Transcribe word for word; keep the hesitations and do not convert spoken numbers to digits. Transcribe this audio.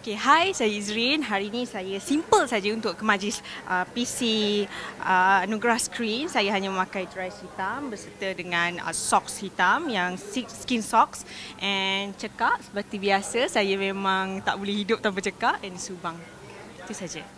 Okay, hai, saya Izreen. Hari ini saya simple saja untuk ke majlis uh, P C uh, Anugerah Skrin. Saya hanya memakai dress hitam berserta dengan uh, socks hitam yang skin socks and cekak seperti biasa. Saya memang tak boleh hidup tanpa cekak dan subang. Itu saja.